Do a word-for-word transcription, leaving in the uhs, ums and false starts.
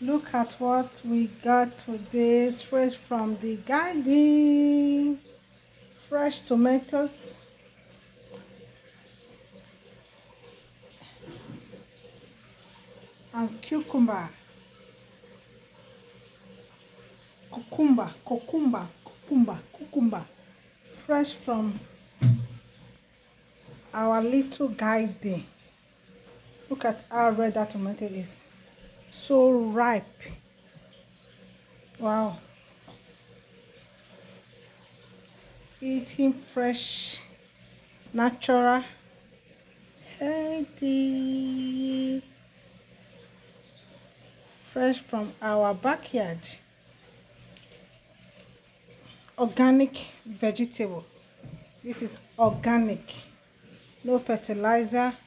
Look at what we got today, straight from the garden. Fresh tomatoes, and cucumber, cucumber, cucumber, cucumber, cucumber, fresh from our little garden. Look at how red that tomato is. So ripe. Wow. Eating fresh, natural, healthy, fresh from our backyard. Organic vegetable. This is organic. No fertilizer,